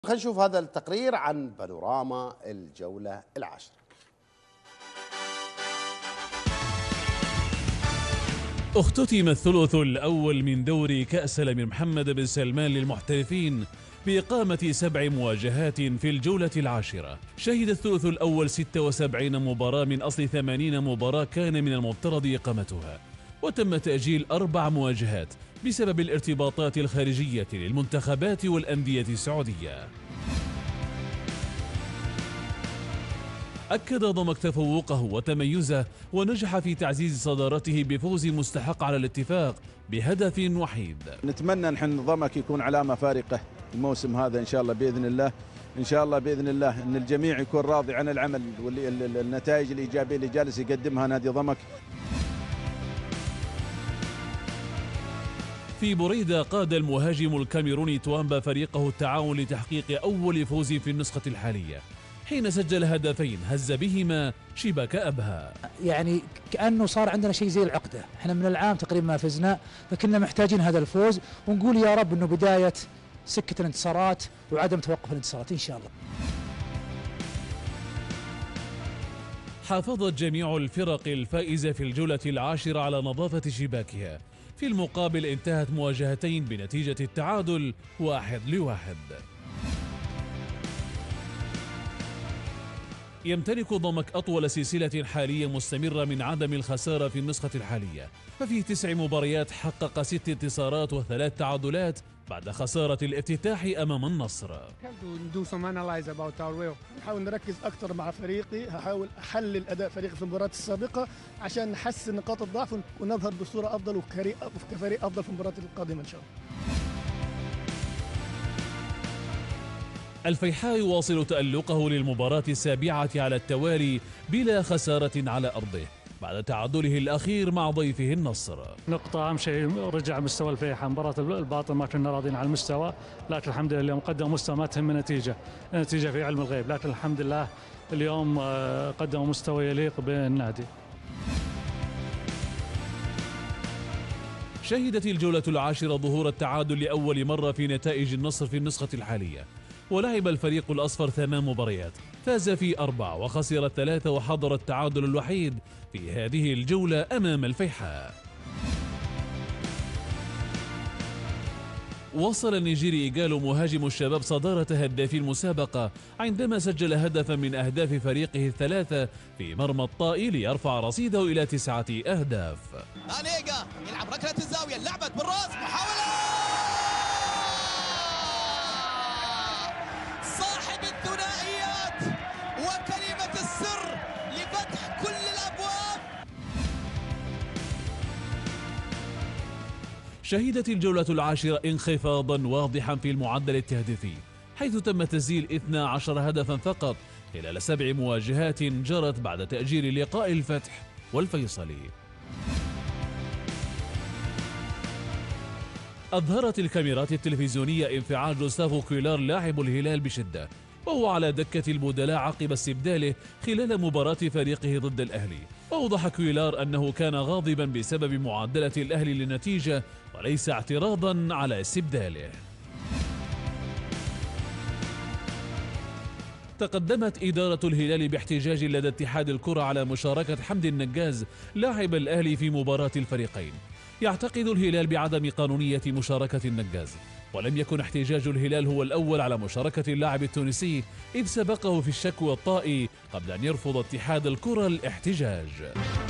خلينا نشوف هذا التقرير عن بانوراما الجولة العاشرة. اختتم الثلث الأول من دوري كأس الأمير محمد بن سلمان للمحترفين بإقامة 7 مواجهات في الجولة العاشرة. شهد الثلث الأول 76 مباراة من أصل 80 مباراة كان من المفترض إقامتها، وتم تأجيل 4 مواجهات بسبب الارتباطات الخارجية للمنتخبات والأندية السعودية. أكد ضمك تفوقه وتميزه ونجح في تعزيز صدارته بفوز مستحق على الاتفاق بهدف وحيد. نتمنى نحن ضمك يكون علامة فارقة الموسم هذا إن شاء الله بإذن الله، إن شاء الله بإذن الله أن الجميع يكون راضي عن العمل والنتائج الإيجابية اللي جالس يقدمها نادي ضمك. في بريدة قاد المهاجم الكاميروني توامبا فريقه التعاون لتحقيق أول فوز في النسخة الحالية، حين سجل هدفين هز بهما شباك أبها. يعني كأنه صار عندنا شيء زي العقدة، احنا من العام تقريبا ما فزنا، فكنا محتاجين هذا الفوز، ونقول يا رب انه بداية سكة الانتصارات وعدم توقف الانتصارات إن شاء الله. حافظت جميع الفرق الفائزة في الجولة العاشرة على نظافة شباكها، في المقابل انتهت مواجهتين بنتيجة التعادل 1-1. يمتلك ضمك أطول سلسلة حالية مستمرة من عدم الخسارة في النسخة الحالية، ففي 9 مباريات حقق 6 انتصارات و3 تعادلات بعد خسارة الافتتاح أمام النصر. نحاول نركز أكثر مع فريقي، هحاول أحلل أداء فريقي في المباريات السابقة عشان نحسن نقاط الضعف ونظهر بصورة أفضل وكفريق أفضل في المباريات القادمة إن شاء الله. الفيحاء يواصل تألقه للمباراة السابعة على التوالي بلا خسارة على أرضه بعد تعادله الأخير مع ضيفه النصر. نقطة أهم شيء رجع مستوى الفيحاء. مباراة الباطن ما كنا راضين على المستوى، لكن الحمد لله اليوم قدموا مستوى ما تهم النتيجة في علم الغيب، لكن الحمد لله اليوم قدموا مستوى يليق بالنادي. شهدت الجولة العاشرة ظهور التعادل لأول مرة في نتائج النصر في النسخة الحالية، ولعب الفريق الأصفر 8 مباريات، فاز في 4 وخسر 3 وحضر التعادل الوحيد في هذه الجولة أمام الفيحاء. وصل النيجيري إيجالو مهاجم الشباب صدارة هدافي المسابقة عندما سجل هدفا من أهداف فريقه الثلاثة في مرمى الطائي ليرفع رصيده إلى 9 أهداف. أنيجا يلعب ركلة الزاوية، لعبت بالراس، محاولة صاحب الثنائيات وكلمة السر لفتح كل الأبواب. شهدت الجولة العاشرة انخفاضا واضحا في المعدل التهديفي، حيث تم تسجيل 12 هدفا فقط خلال 7 مواجهات جرت بعد تأجيل لقاء الفتح والفيصلي. أظهرت الكاميرات التلفزيونية انفعال جوستافو كويلار لاعب الهلال بشدة وهو على دكة البدلاء عقب استبداله خلال مباراة فريقه ضد الأهلي. أوضح كويلار أنه كان غاضبا بسبب معادلة الأهلي للنتيجة وليس اعتراضا على استبداله. تقدمت إدارة الهلال باحتجاج لدى اتحاد الكرة على مشاركة حمدي النجاز لاعب الأهلي في مباراة الفريقين. يعتقد الهلال بعدم قانونية مشاركة النجاز، ولم يكن احتجاج الهلال هو الأول على مشاركة اللاعب التونسي، إذ سبقه في الشكوى الطائي قبل أن يرفض اتحاد الكرة الاحتجاج.